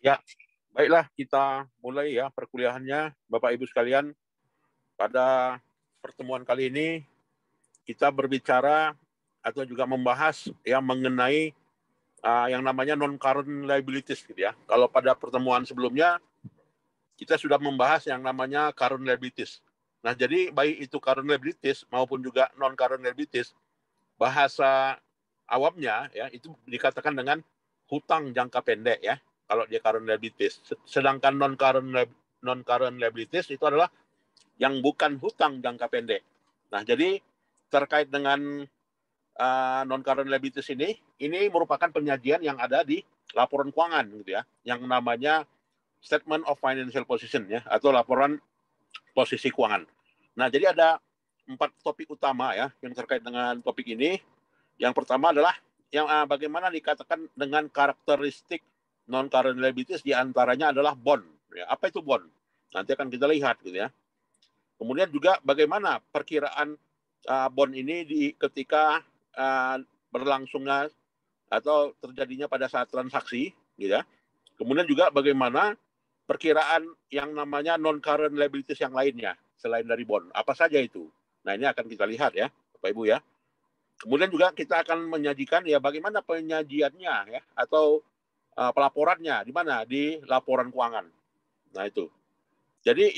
Ya, baiklah kita mulai ya perkuliahannya Bapak Ibu sekalian. Pada pertemuan kali ini kita berbicara atau juga membahas yang mengenai yang namanya non-current liabilities gitu ya. Kalau pada pertemuan sebelumnya kita sudah membahas yang namanya current liabilities. Nah, jadi baik itu current liabilities maupun juga non-current liabilities, bahasa awamnya ya itu dikatakan dengan hutang jangka pendek ya. Kalau dia current liabilities, sedangkan non-current liabilities itu adalah yang bukan hutang jangka pendek. Nah, jadi terkait dengan non-current liabilities ini merupakan penyajian yang ada di laporan keuangan gitu ya, yang namanya Statement of Financial Position ya, atau laporan posisi keuangan. Nah, jadi ada 4 topik utama ya yang terkait dengan topik ini. Yang pertama adalah yang bagaimana dikatakan dengan karakteristik non-current liabilities, diantaranya adalah bond. Ya, apa itu bond? Nanti akan kita lihat gitu ya. Kemudian juga bagaimana perkiraan bond ini ketika berlangsungnya atau terjadinya pada saat transaksi, gitu ya. Kemudian juga bagaimana perkiraan yang namanya non-current liabilities yang lainnya selain dari bond. Apa saja itu? Nah, ini akan kita lihat ya, Bapak Ibu ya. Kemudian juga kita akan menyajikan ya bagaimana penyajiannya ya atau pelaporannya di mana? Di laporan keuangan. Nah, itu. Jadi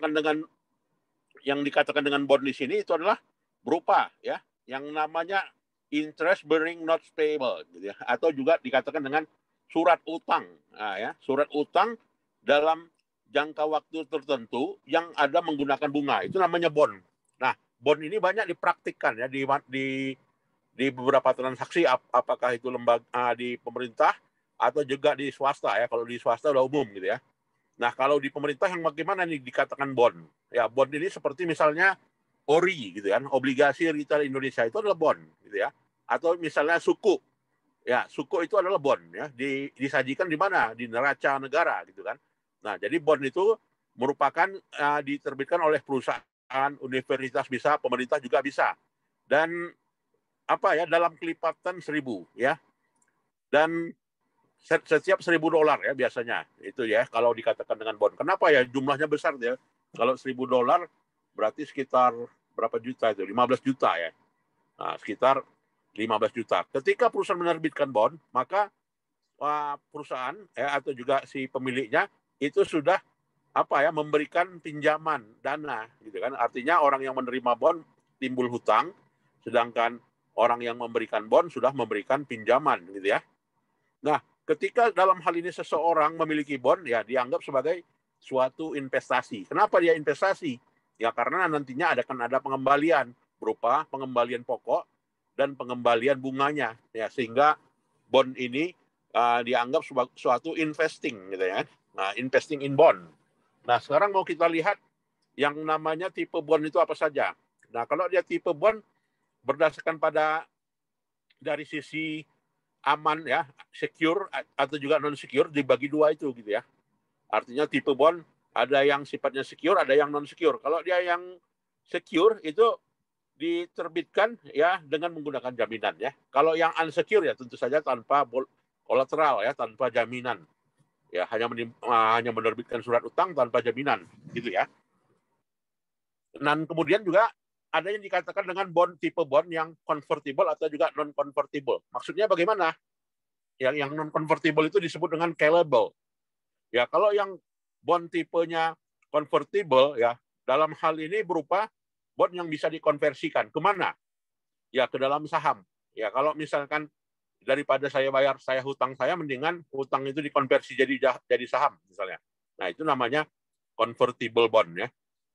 yang dikatakan dengan bond di sini itu adalah berupa ya yang namanya interest bearing notes payable gitu ya, atau juga dikatakan dengan surat utang. Nah, ya, surat utang dalam jangka waktu tertentu yang ada menggunakan bunga, itu namanya bond. Nah, bond ini banyak dipraktikkan ya di beberapa transaksi, apakah itu lembaga di pemerintah atau juga di swasta ya. Kalau di swasta udah umum gitu ya. Nah, kalau di pemerintah yang bagaimana nih dikatakan bond? Ya, bond ini seperti misalnya ORI gitu kan, obligasi retail Indonesia itu adalah bond gitu ya. Atau misalnya suku. Ya, suku itu adalah bond ya, disajikan di mana? Di neraca negara gitu kan. Nah, jadi bond itu merupakan diterbitkan oleh perusahaan, universitas bisa, pemerintah juga bisa. Dan apa ya, dalam kelipatan 1.000 ya. Dan setiap $1.000 ya biasanya itu ya kalau dikatakan dengan bond. Kenapa ya jumlahnya besar ya? Kalau $1.000 berarti sekitar berapa juta itu? 15 juta ya. Nah, sekitar 15 juta. Ketika perusahaan menerbitkan bond, maka perusahaan ya atau juga si pemiliknya itu sudah apa ya memberikan pinjaman dana gitu kan. Artinya orang yang menerima bond timbul hutang, sedangkan orang yang memberikan bond sudah memberikan pinjaman gitu ya. Nah, ketika dalam hal ini seseorang memiliki bond, ya dianggap sebagai suatu investasi. Kenapa dia investasi? Ya karena nantinya akan ada pengembalian berupa pengembalian pokok dan pengembalian bunganya, ya sehingga bond ini dianggap sebagai suatu investing, gitu ya. Nah, investing in bond. Nah, sekarang mau kita lihat yang namanya tipe bond itu apa saja. Nah, kalau dia tipe bond berdasarkan pada dari sisi aman ya, secure atau juga non secure, dibagi dua itu gitu ya. Artinya tipe bond ada yang sifatnya secure, ada yang non secure. Kalau dia yang secure itu diterbitkan ya dengan menggunakan jaminan ya. Kalau yang unsecure ya tentu saja tanpa kolateral ya, tanpa jaminan. Ya hanya menerbitkan surat utang tanpa jaminan gitu ya. Dan kemudian juga ada yang dikatakan dengan bond tipe bond yang convertible atau juga non convertible. Maksudnya bagaimana? Yang non convertible itu disebut dengan callable. Ya, kalau yang bond tipenya convertible ya, dalam hal ini berupa bond yang bisa dikonversikan kemana? Ya, ke dalam saham. Ya, kalau misalkan daripada saya bayar saya hutang saya, mendingan hutang itu dikonversi jadi saham misalnya. Nah, itu namanya convertible bond ya.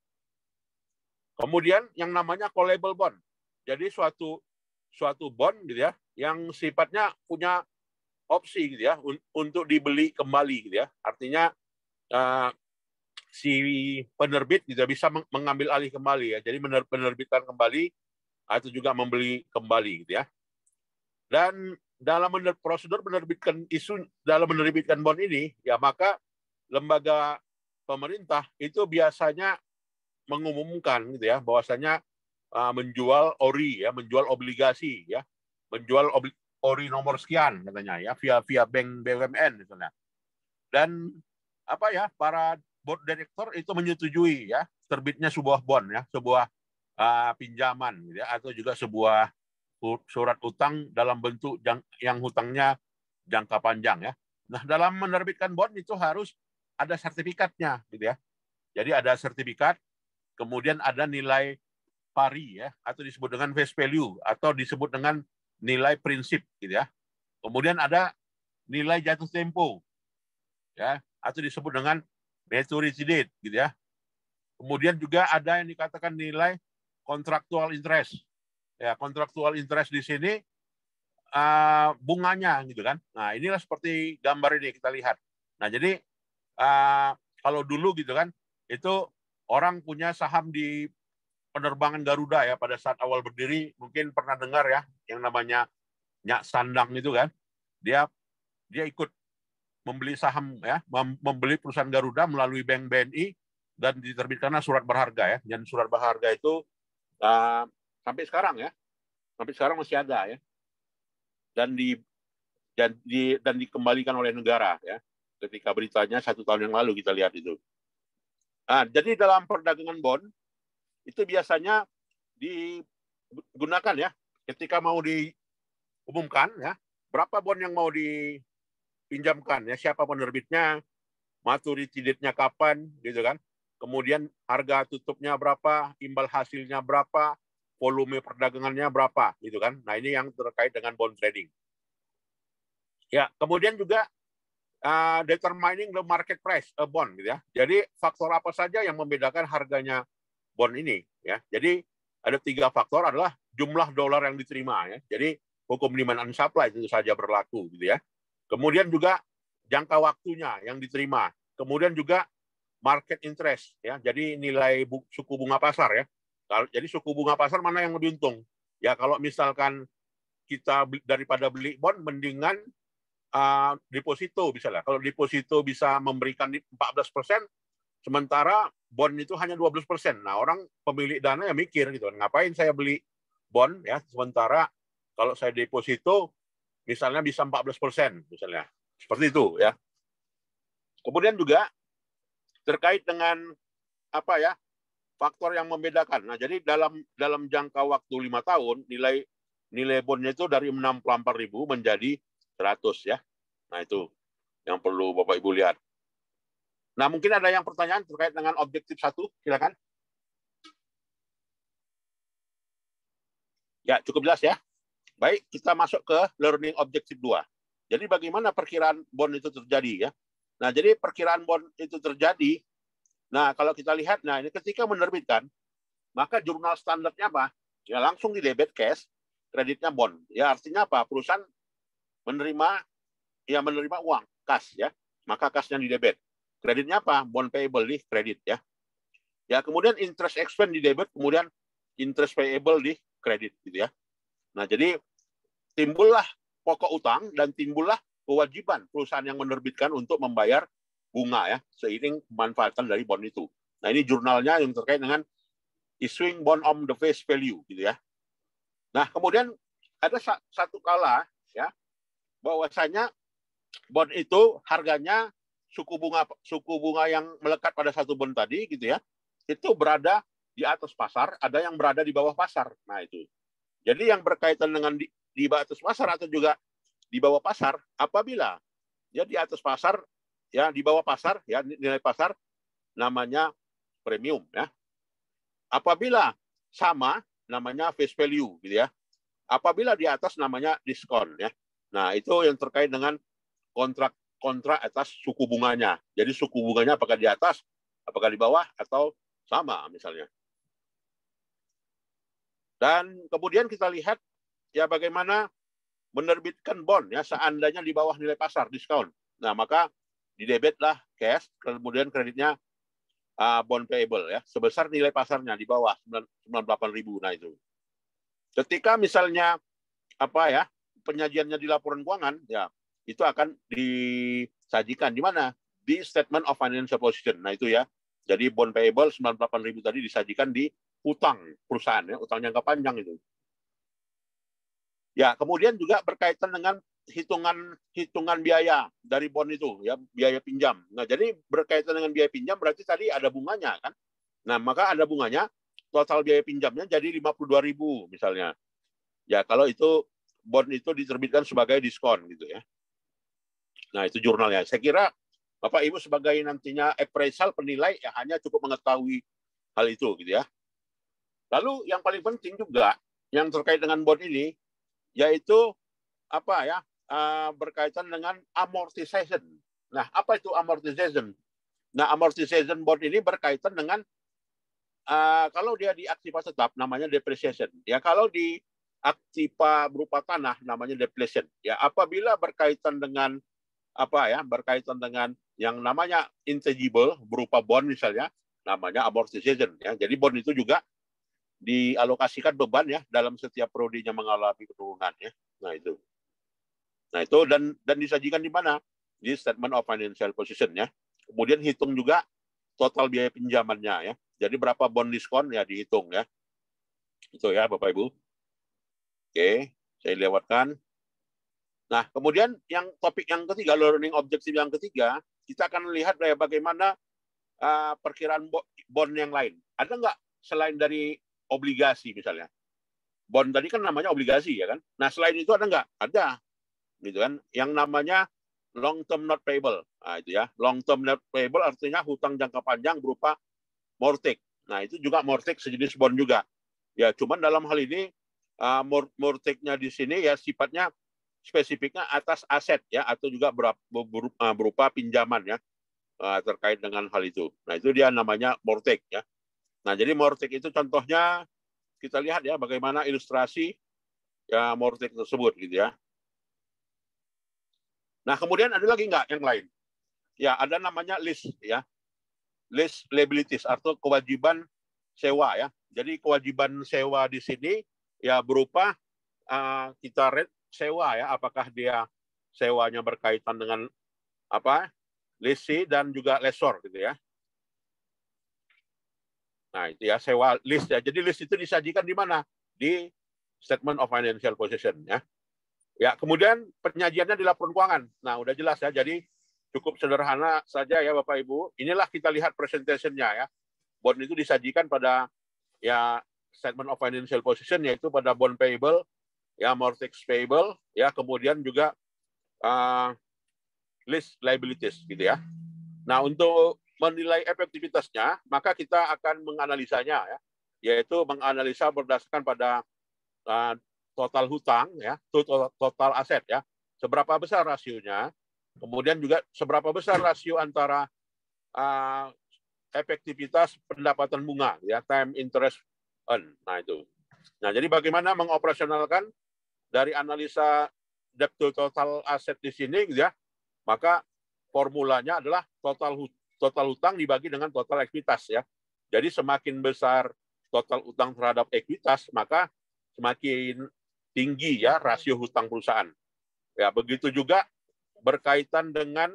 Kemudian yang namanya callable bond. Jadi suatu bond gitu ya, yang sifatnya punya opsi gitu ya untuk dibeli kembali gitu ya. Artinya si penerbit juga bisa mengambil alih kembali ya. Jadi menerbitkan kembali atau juga membeli kembali gitu ya. Dan dalam prosedur menerbitkan bond ini ya, maka lembaga pemerintah itu biasanya mengumumkan gitu ya bahwasanya menjual ORI ya, menjual obligasi ya, menjual ORI nomor sekian katanya ya, via bank BUMN misalnya. dan apa ya, para board director itu menyetujui ya terbitnya sebuah bond ya, sebuah pinjaman gitu ya, atau juga sebuah surat utang dalam bentuk yang hutangnya jangka panjang ya. Nah, dalam menerbitkan bond itu harus ada sertifikatnya gitu ya. Jadi ada sertifikat, kemudian ada nilai pari ya, atau disebut dengan face value, atau disebut dengan nilai prinsip gitu ya. Kemudian ada nilai jatuh tempo ya, atau disebut dengan maturity date gitu ya. Kemudian juga ada yang dikatakan nilai contractual interest. Ya, contractual interest di sini bunganya gitu kan. Nah, inilah seperti gambar ini kita lihat. Nah, jadi kalau dulu gitu kan, itu orang punya saham di penerbangan Garuda ya, pada saat awal berdiri mungkin pernah dengar ya yang namanya Nyak Sandang itu kan. Dia ikut membeli saham ya, membeli perusahaan Garuda melalui Bank BNI dan diterbitkanlah surat berharga ya. Dan surat berharga itu sampai sekarang ya, sampai sekarang masih ada ya. Dan dikembalikan oleh negara ya. Ketika beritanya 1 tahun yang lalu kita lihat itu. Jadi dalam perdagangan bond itu biasanya digunakan ya ketika mau diumumkan ya berapa bond yang mau dipinjamkan ya, siapa penerbitnya, maturity date-nya kapan gitu kan. Kemudian harga tutupnya berapa, imbal hasilnya berapa, volume perdagangannya berapa gitu kan. Nah, ini yang terkait dengan bond trading. Ya, kemudian juga determining the market price a bond gitu ya. Jadi faktor apa saja yang membedakan harganya bond ini ya. Jadi ada 3 faktor, adalah jumlah dolar yang diterima ya. Jadi hukum demand and supply itu saja berlaku gitu ya. Kemudian juga jangka waktunya yang diterima. Kemudian juga market interest ya. Jadi nilai suku bunga pasar ya. Jadi suku bunga pasar mana yang lebih untung? Ya kalau misalkan kita daripada beli bond mendingan deposito misalnya. Kalau deposito bisa memberikan 14%, sementara bond itu hanya 12%. Nah, orang pemilik dana ya mikir gitu, ngapain saya beli bond ya, sementara kalau saya deposito misalnya bisa 14% misalnya. Seperti itu ya. Kemudian juga terkait dengan apa ya, faktor yang membedakan. Nah, jadi dalam jangka waktu 5 tahun nilai bondnya itu dari 64.000 menjadi 100 ya. Nah, itu yang perlu Bapak Ibu lihat. Nah, mungkin ada yang pertanyaan terkait dengan objektif 1, silakan. Ya, cukup jelas ya. Baik, kita masuk ke learning objektif 2. Jadi bagaimana perkiraan bond itu terjadi ya. Nah, jadi perkiraan bond itu terjadi. Nah, kalau kita lihat, nah ini ketika menerbitkan, maka jurnal standarnya apa? Ya langsung di debit cash, kreditnya bond. Ya artinya apa? Perusahaan menerima uang kas ya, maka kasnya di debit. Kreditnya apa? Bond payable di kredit ya. Ya kemudian interest expense di debit, kemudian interest payable di kredit gitu ya. Nah jadi timbullah pokok utang dan timbullah kewajiban perusahaan yang menerbitkan untuk membayar bunga ya, seiring pemanfaatan dari bond itu. Nah ini jurnalnya yang terkait dengan issuing bond on the face value gitu ya. Nah kemudian ada satu kala ya bahwasanya bond itu harganya suku bunga yang melekat pada satu bond tadi gitu ya, itu berada di atas pasar, ada yang berada di bawah pasar. Nah itu. Jadi yang berkaitan dengan di atas pasar atau juga di bawah pasar, apabila ya di atas pasar ya di bawah pasar ya nilai pasar namanya premium ya. Apabila sama namanya face value gitu ya. Apabila di atas namanya diskon ya. Nah, itu yang terkait dengan kontrak atas suku bunganya. Jadi suku bunganya apakah di atas, apakah di bawah, atau sama misalnya. Dan kemudian kita lihat ya bagaimana menerbitkan bond ya seandainya di bawah nilai pasar, diskon. Nah, maka didebitlah cash, kemudian kreditnya bond payable ya, sebesar nilai pasarnya di bawah 98.000. Nah, itu. Ketika misalnya apa ya, penyajiannya di laporan keuangan ya, itu akan disajikan di mana? Di statement of financial position. Nah, itu ya. Jadi bond payable 98.000 tadi disajikan di utang perusahaan ya, utang jangka panjang itu. Ya, kemudian juga berkaitan dengan hitungan biaya dari bond itu, ya, biaya pinjam. Nah, jadi berkaitan dengan biaya pinjam berarti tadi ada bunganya kan. Nah, maka ada bunganya, total biaya pinjamnya jadi 52.000 misalnya. Ya, kalau itu bond itu diterbitkan sebagai diskon gitu ya. Nah, itu jurnalnya. Saya kira Bapak Ibu sebagai nantinya appraisal penilai ya hanya cukup mengetahui hal itu gitu ya. Lalu yang paling penting juga yang terkait dengan bond ini yaitu apa ya? Berkaitan dengan amortization. Nah, apa itu amortization? Nah, amortization bond ini berkaitan dengan kalau dia di aktiva tetap namanya depreciation. Ya, kalau di aktiva berupa tanah namanya depletion. Ya, apabila berkaitan dengan apa ya? Berkaitan dengan yang namanya intangible berupa bond misalnya namanya amortization ya. Jadi bond itu juga dialokasikan beban ya dalam setiap periodenya mengalami penurunan ya. Nah itu dan disajikan di mana? Di statement of financial position ya. Kemudian hitung juga total biaya pinjamannya ya. Jadi berapa bond diskon ya dihitung ya. Itu ya Bapak Ibu. Oke, saya lewatkan. Nah, kemudian yang topik yang ketiga, learning objective yang ketiga, kita akan melihat ya bagaimana perkiraan bond yang lain. Ada nggak selain dari obligasi misalnya? Bond tadi kan namanya obligasi ya kan. Nah, selain itu ada nggak? Ada. Gitu kan, yang namanya long term not payable. Nah, itu ya, long term not payable artinya hutang jangka panjang berupa mortgage. Nah, itu juga mortgage sejenis bond juga. Ya, cuman dalam hal ini mortgage-nya di sini ya sifatnya spesifiknya atas aset ya atau juga berupa pinjaman ya terkait dengan hal itu. Nah, itu dia namanya mortgage ya. Nah, jadi mortgage itu contohnya kita lihat ya bagaimana ilustrasi ya mortgage tersebut gitu ya. Nah, kemudian ada lagi nggak yang lain? Ya, ada namanya lease ya. Lease liabilities atau kewajiban sewa ya. Jadi kewajiban sewa di sini ya berupa kita rate sewa ya, apakah dia sewanya berkaitan dengan apa? Lease dan juga lessor gitu ya. Nah, itu ya sewa lease ya. Jadi lease itu disajikan di mana? Di statement of financial position ya. Ya, kemudian penyajiannya di laporan keuangan. Nah, udah jelas ya. Jadi cukup sederhana saja ya Bapak Ibu. Inilah kita lihat presentation-nya ya. Bond itu disajikan pada ya statement of financial position yaitu pada bond payable, ya mortgage payable, ya kemudian juga lease liabilities gitu ya. Nah, untuk menilai efektivitasnya, maka kita akan menganalisanya ya, yaitu menganalisa berdasarkan pada total hutang ya, total aset ya, seberapa besar rasionya, kemudian juga seberapa besar rasio antara efektivitas pendapatan bunga ya, time interest earn. Nah itu. Nah, jadi bagaimana mengoperasionalkan dari analisa debt to total aset di sini gitu ya. Maka formulanya adalah total hutang dibagi dengan total ekuitas ya. Jadi semakin besar total utang terhadap ekuitas, maka semakin tinggi ya rasio hutang perusahaan. Ya, begitu juga berkaitan dengan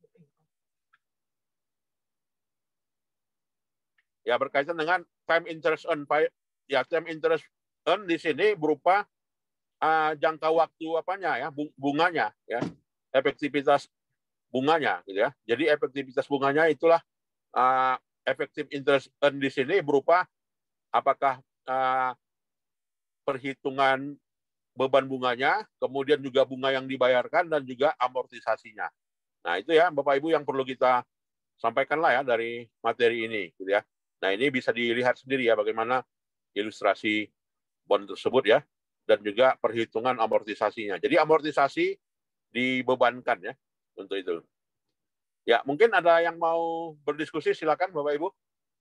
time interest earn. Ya, time interest earn di sini berupa jangka waktu apanya ya, bunganya ya. Efektivitas bunganya gitu ya. Jadi efektivitas bunganya itulah effective interest earn di sini berupa apakah perhitungan beban bunganya, kemudian juga bunga yang dibayarkan, dan juga amortisasinya. Nah, itu ya Bapak Ibu yang perlu kita sampaikanlah ya dari materi ini. Gitu ya. Nah, ini bisa dilihat sendiri ya bagaimana ilustrasi bond tersebut ya, dan juga perhitungan amortisasinya. Jadi amortisasi dibebankan ya untuk itu. Ya, mungkin ada yang mau berdiskusi, silakan Bapak Ibu.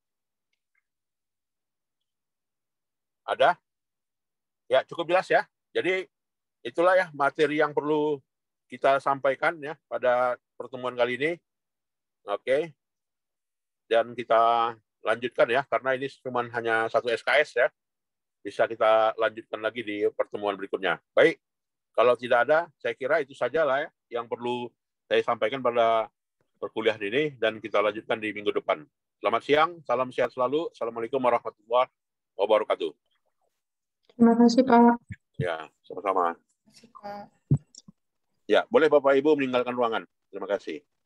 Ada? Ya, cukup jelas ya. Jadi itulah ya materi yang perlu kita sampaikan ya pada pertemuan kali ini. Oke. Dan kita lanjutkan ya, karena ini cuma hanya satu SKS ya. Bisa kita lanjutkan lagi di pertemuan berikutnya. Baik, kalau tidak ada, saya kira itu sajalah ya yang perlu saya sampaikan pada perkuliahan ini, dan kita lanjutkan di minggu depan. Selamat siang, salam sehat selalu. Assalamualaikum warahmatullahi wabarakatuh. Terima kasih, Pak. Ya, sama-sama. Terima kasih, Pak. Ya, boleh Bapak Ibu meninggalkan ruangan. Terima kasih.